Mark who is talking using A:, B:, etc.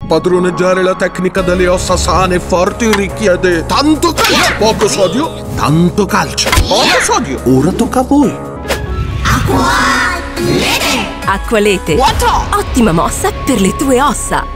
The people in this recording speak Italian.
A: Padroneggiare la tecnica delle ossa sane e forti richiede tanto calcio. Poco sodio, tanto calcio. Poco sodio. Ora tocca a voi.
B: Acqualete.
C: Acqualete.
B: What?
C: Ottima mossa per le tue ossa.